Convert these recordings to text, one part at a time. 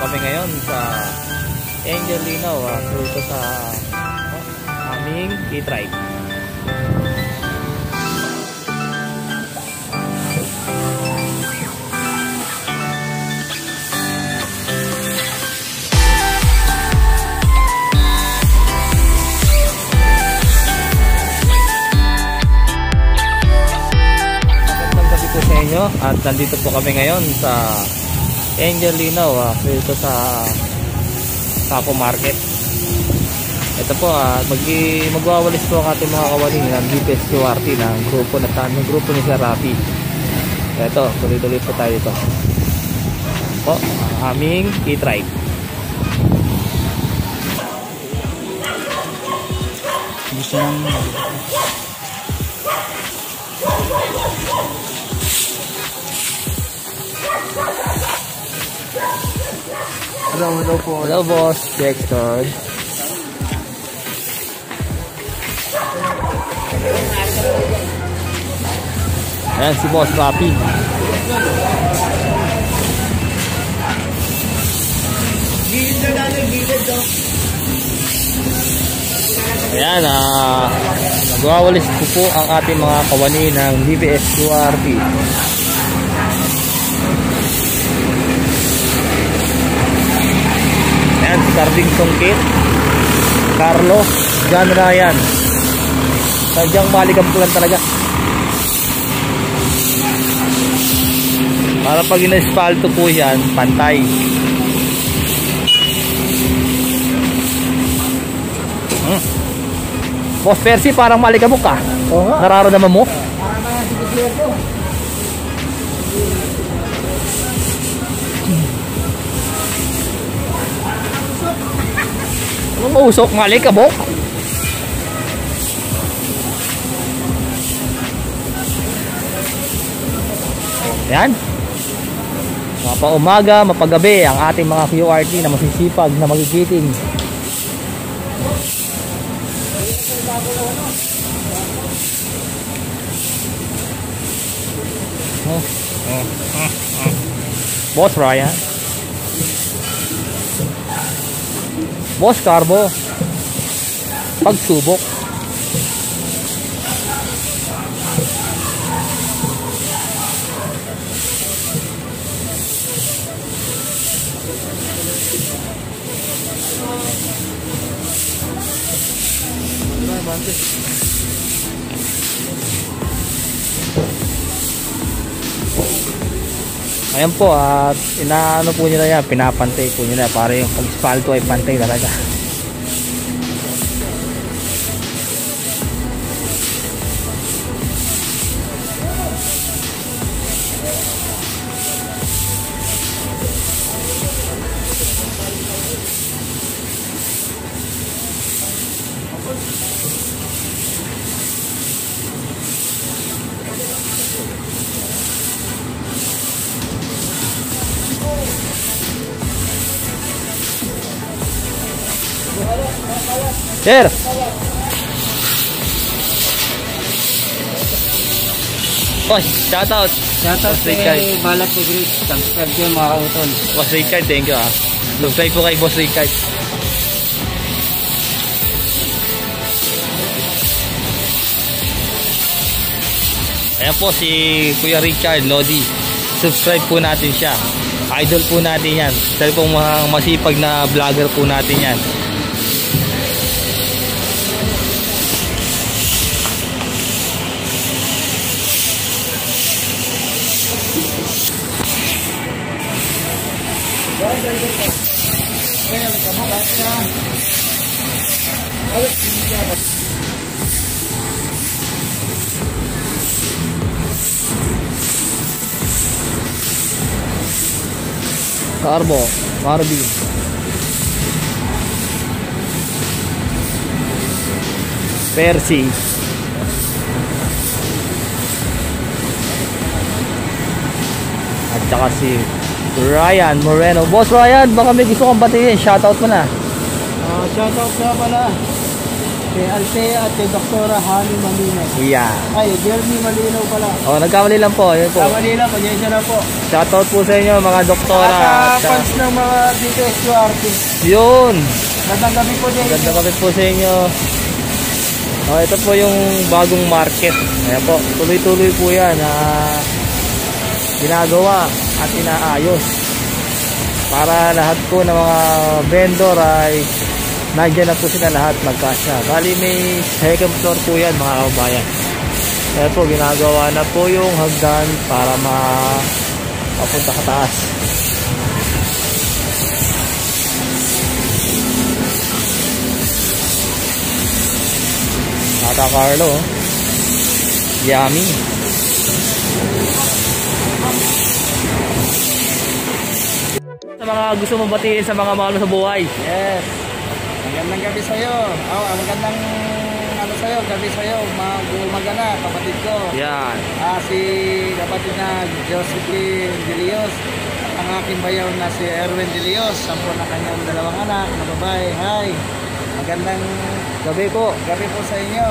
kami ngayon sa Angel Linaw dito sa aming e-trike. Magandang gabi po sa inyo at nandito po kami ngayon sa Angel Linaw dito sa Taco Market. Ito po magwawalis po ang ating mga kawani ng DPS QRT ng grupo ni Sir Rafi. Ito, tuloy-tuloy po tayo ito po ang aming e-trike. Gusto nang Hello po. Hello boss, Dexter. Ayan si Boss Rafi. Ayan, nagwawalis po ang ating mga kawani ng DPS QRT. Ayan, si Carding Songkit, Carlo, John Ryan. Sadyang malikam ko lang talaga. Para pag in-espalto po yan, pantay. Boss Percy, parang malikamok ka. Nararamdaman mo? Usok, malikabok. Yan. Mapaumaga, mapagabi ang ating mga QRT na masisipag na magigiting. Boss Ryan, Boss Carbo, pagsubok. Ayan po, at inaano po nila yan, pinapantay po nila para yung pag-spalto ay pantay talaga. Sir! Oh, shoutout! Shoutout kay Balat ni Grid. Subscribe ko mga kautol. Boss Richard, thank you Subscribe po kay Boss Richard. Ayan po si Kuya Richard Lodi. Subscribe po natin siya. Idol po natin yan. Dahil po mga masipag na vlogger po natin yan. Carbo, Marby, Percy, at saka si Ryan Moreno. Boss Ryan, baka may gusto kang batiin, shoutout mo na. Shoutout na pala Si Althea at si Doktora Hani Malinaw. Yeah. Ay, Jeremy Malinaw pala. Oh, nagkamali lang po. Ayun po. Kamali lang, pasensya na po. Shoutout po sa inyo mga doktora. At fans ng mga DPSQRT. Yun. Magandang gabi po din. Maganda kami po sa inyo. Oh, ito po yung bagong market. Ayan po, tuloy-tuloy po yan na ginagawa at inaayos para lahat po ng mga vendor ay nandiyan na po sila lahat magkasya. Bali may second floor po yan mga kabayan. Ayan po, ginagawa na po yung hagdan para mapunta sa taas. Tata Carlo, yummy. Sa mga gusto mong batiin sa mga mahal mo sa buhay. Yes. Magandang gabi sa'yo. Magandang sa'yo, gabi sa'yo. Umaga na, kapatid ko. Yan. Si kapatid na Josephine De Leos. Ang aking bayaw na si Erwin De Leos. Sampo na kanyang dalawang anak na babae. Hi. Magandang Gabi po. gabi po sa inyo.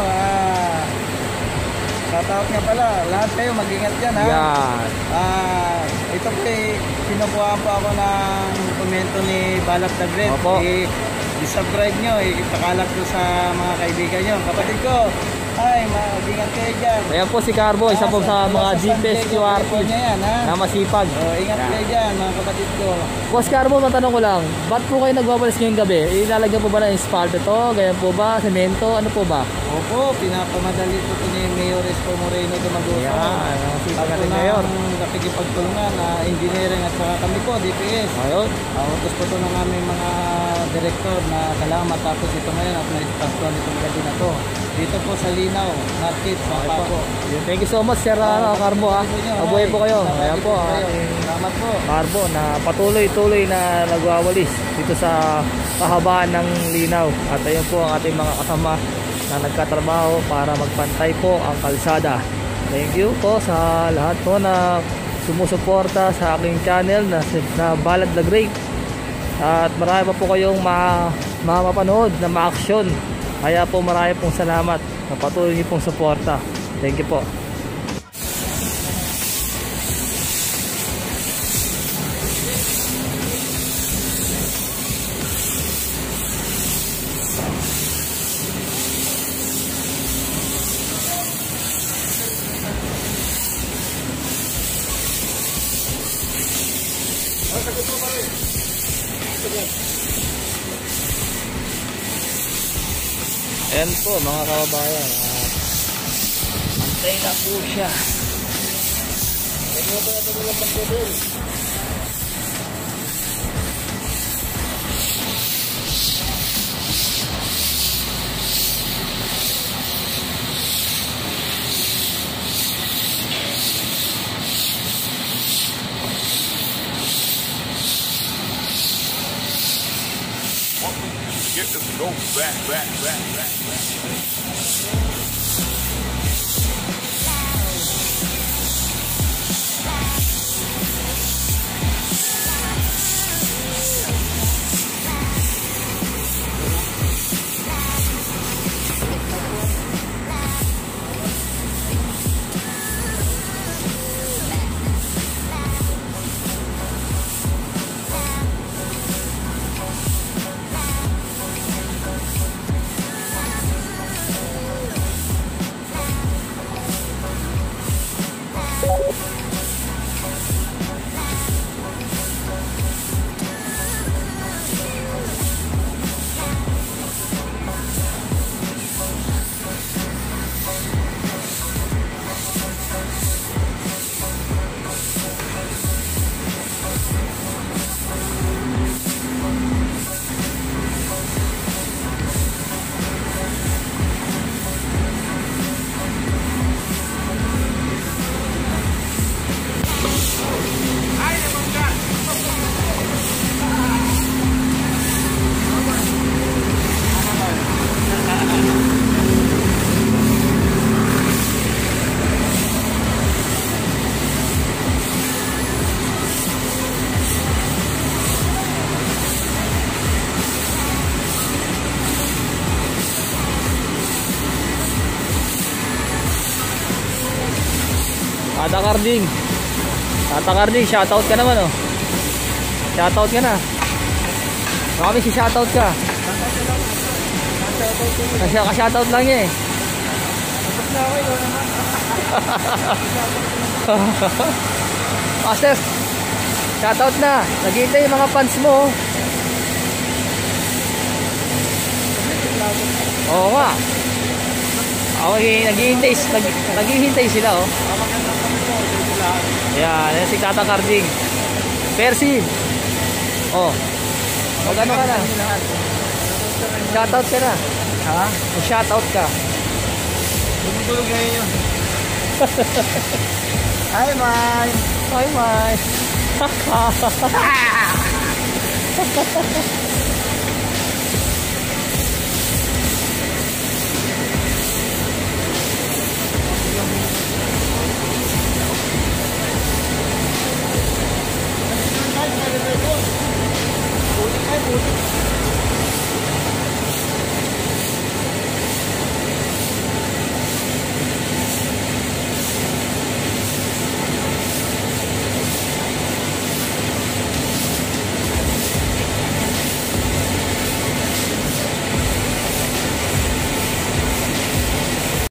Shoutout nga pala. Lahat kayo mag-ingat dyan ha. Yan. Ito po sinubuhan po ako ng komento ni Balat the Great. Opo. I-subscribe nyo, ipakalat ko sa mga kaibigan nyo. Kapatid ko, ay, mag-ingat kayo dyan. Ayan po si Carbo, isa po sa mga GPSQRT yan, ha? na masipag. Ingat kayo dyan, mga kapatid ko. Boss Carbo, matanong ko lang, ba't po kayo nagwawalis ngayong gabi? Ilalagyan po ba ng asphalt ito? Ganyan po ba? Semento? Ano po ba? Opo, pinapamadali po ito ni Mayor Espo Moreno Dumagoso. Yan, masipag natin Mayor. Nakikipagtulungan na engineering at saka kami po, DPS. Ayun. Utos po ito ng aming mga direktor na kailangan matapos ito ngayon at na-ispasyon itong gabi na to. Dito po sa Linaw, Market, sa Paco. Thank you so much Sir Carbo ha. Mabuhay po kayo. Ayan po. Salamat po. Carbo na patuloy-tuloy na nagwawalis dito sa kahabaan ng Linaw. At ayun po ang ating mga kasama na nagkatrabaho para magpantay po ang kalsada. Thank you po sa lahat po na sumusuporta sa aking channel na Balat the Great. At marami pa po kayong mapapanood na ma-action. Kaya po marami pong salamat na patuloy niyo pong suporta. Thank you po. Ayan po mga kababayan, antay na po siya. Get this go back. Tata Carding. Tata Carding, shoutout ka naman oh. Shoutout ka na. Marami si shoutout ka. Ka-shoutout lang niya eh. Master, shoutout na. Naghihintay yung mga fans mo. Oo nga. Okay, naghihintay sila oh. Yan, yan si Tata Carding. Percy. Oh. Mag-ano ka na? Shoutout ka na. Ha? Shoutout ka. Tumutulog ngayon yun. Hi, Mai. Hi, Mai. Buti.